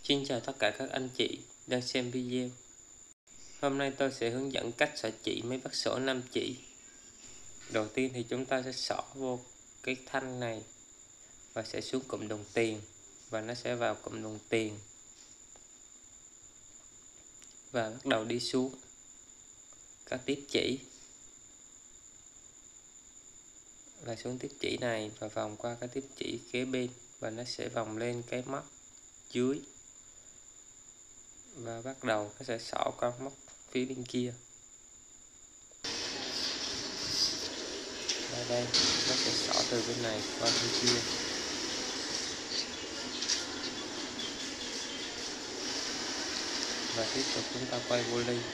Xin chào tất cả các anh chị đang xem video. Hôm nay tôi sẽ hướng dẫn cách xỏ chỉ máy bắt sổ 5 chỉ. Đầu tiên thì chúng ta sẽ xỏ vô cái thanh này và sẽ xuống cụm đồng tiền và nó sẽ vào cụm đồng tiền và bắt đầu đi xuống các tiếp chỉ và xuống tiếp chỉ này và vòng qua các tiếp chỉ kế bên và nó sẽ vòng lên cái móc dưới và bắt đầu nó sẽ xỏ qua móc phía bên kia. Ở đây nó sẽ xỏ từ bên này qua bên kia. Và tiếp tục chúng ta quay vô ly.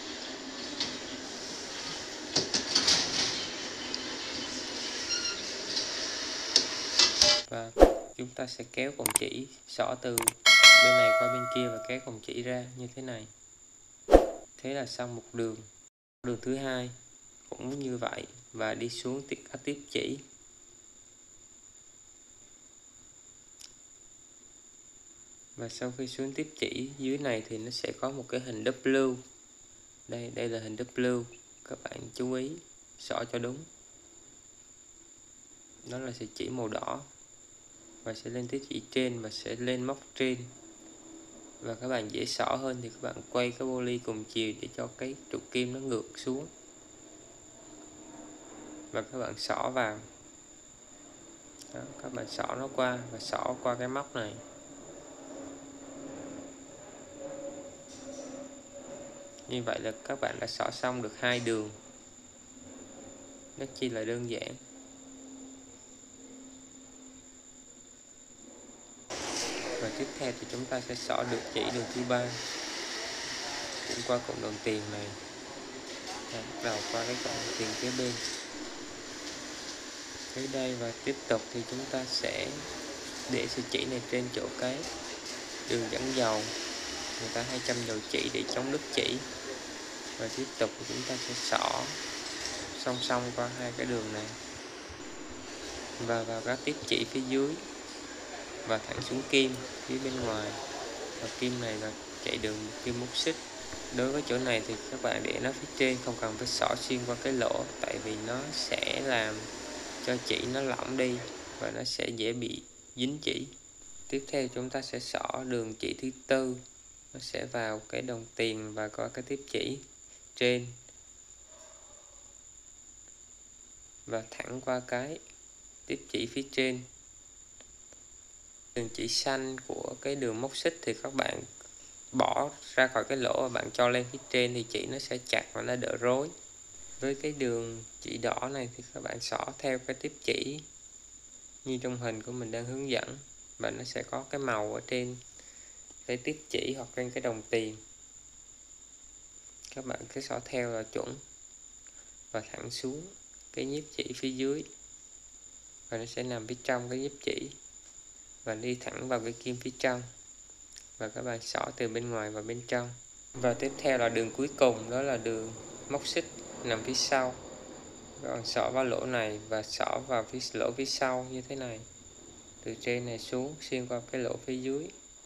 Và chúng ta sẽ kéo cọng chỉ xỏ từ bên này qua bên kia và kéo cọng chỉ ra như thế này. Thế là xong một đường. Đường thứ hai cũng như vậy và đi xuống các tiếp chỉ. Và sau khi xuống tiếp chỉ dưới này thì nó sẽ có một cái hình W. Đây là hình W. Các bạn chú ý xỏ cho đúng. Đó là sẽ chỉ màu đỏ và sẽ lên tiếp chỉ trên và sẽ lên móc trên. Và các bạn dễ xỏ hơn thì các bạn quay cái poly cùng chiều để cho cái trụ kim nó ngược xuống. Và các bạn xỏ vào. Đó, các bạn xỏ nó qua và xỏ qua cái móc này. Như vậy là các bạn đã xỏ xong được 2 đường. Rất chi là đơn giản. Và tiếp theo thì chúng ta sẽ xỏ được chỉ đường thứ 3 cũng qua cụm đồng tiền này và bắt đầu qua cái cụm đồng tiền kế bên tới đây. Và tiếp tục thì chúng ta sẽ để sợi chỉ này trên chỗ cái đường dẫn dầu, người ta hay châm dầu chỉ để chống đứt chỉ. Và tiếp tục thì chúng ta sẽ xỏ song song qua hai cái đường này và vào các tiếp chỉ phía dưới và thẳng xuống kim phía bên ngoài. Và kim này là chạy đường kim móc xích. Đối với chỗ này thì các bạn để nó phía trên, không cần phải xỏ xuyên qua cái lỗ, tại vì nó sẽ làm cho chỉ nó lỏng đi và nó sẽ dễ bị dính chỉ. Tiếp theo chúng ta sẽ xỏ đường chỉ thứ tư, nó sẽ vào cái đồng tiền và có cái tiếp chỉ trên và thẳng qua cái tiếp chỉ phía trên. Đường chỉ xanh của cái đường móc xích thì các bạn bỏ ra khỏi cái lỗ và bạn cho lên phía trên thì chỉ nó sẽ chặt và nó đỡ rối. Với cái đường chỉ đỏ này thì các bạn xỏ theo cái tiếp chỉ như trong hình của mình đang hướng dẫn và nó sẽ có cái màu ở trên cái tiếp chỉ hoặc trên cái đồng tiền. Các bạn cứ xỏ theo là chuẩn và thẳng xuống cái nhíp chỉ phía dưới và nó sẽ nằm phía trong cái nhíp chỉ và đi thẳng vào cái kim phía trong và các bạn xỏ từ bên ngoài vào bên trong. Và tiếp theo là đường cuối cùng, đó là đường móc xích nằm phía sau. Các bạn xỏ vào lỗ này và xỏ vào lỗ phía sau như thế này, từ trên này xuống xuyên qua cái lỗ phía dưới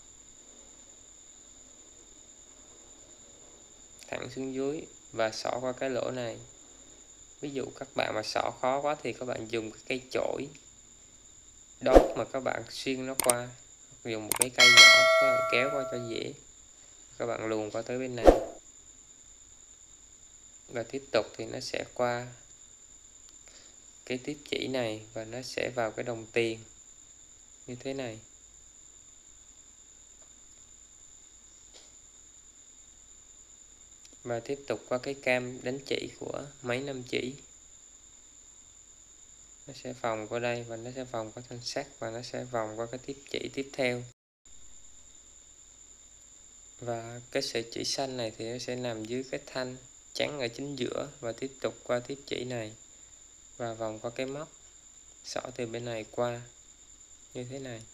thẳng xuống dưới và xỏ qua cái lỗ này. Ví dụ các bạn mà xỏ khó quá thì các bạn dùng cái cây chổi đốt mà các bạn xuyên nó qua, dùng một cái cây nhỏ các bạn kéo qua cho dễ, các bạn luồn qua tới bên này và tiếp tục thì nó sẽ qua cái tiếp chỉ này và nó sẽ vào cái đồng tiền như thế này. Và tiếp tục qua cái cam đánh chỉ của máy 5 chỉ, nó sẽ vòng qua đây và nó sẽ vòng qua thanh sắt và nó sẽ vòng qua cái tiếp chỉ tiếp theo. Và cái sợi chỉ xanh này thì nó sẽ nằm dưới cái thanh trắng ở chính giữa và tiếp tục qua tiếp chỉ này và vòng qua cái móc, xỏ từ bên này qua như thế này.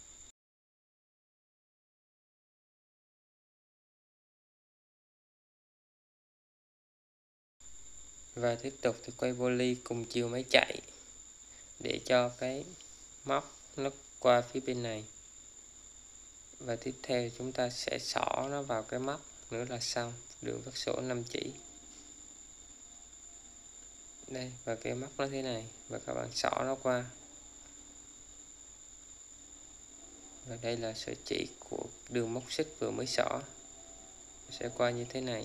Và tiếp tục thì quay poly cùng chiều máy chạy để cho cái móc nó qua phía bên này Và tiếp theo chúng ta sẽ xỏ nó vào cái móc nữa là xong. Đường vắt sổ 5 chỉ. Đây, và cái móc nó thế này. Và các bạn xỏ nó qua. Và đây là sợi chỉ của đường móc xích vừa mới xỏ. Sẽ qua như thế này.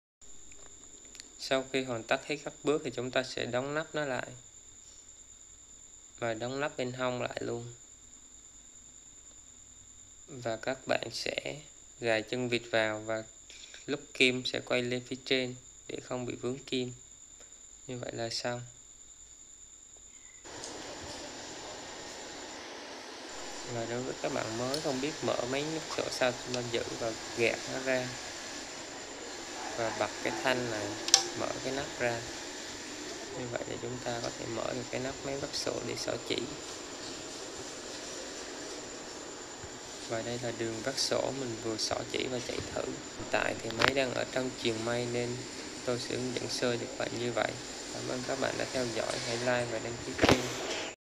Sau khi hoàn tất hết các bước thì chúng ta sẽ đóng nắp nó lại. Và đóng nắp bên hông lại luôn. Và các bạn sẽ gài chân vịt vào và lúc kim sẽ quay lên phía trên để không bị vướng kim. Như vậy là xong. Và đối với các bạn mới không biết mở máy nút sổ sao, chúng ta giữ và gạt nó ra và bật cái thanh này, mở cái nắp ra. Như vậy thì chúng ta có thể mở được cái nắp máy vắt sổ để xỏ chỉ. Và đây là đường vắt sổ mình vừa xỏ chỉ và chạy thử. Hiện tại thì máy đang ở trong truyền may nên tôi sẽ hướng dẫn sơ được bạn như vậy. Cảm ơn các bạn đã theo dõi, hãy like và đăng ký kênh.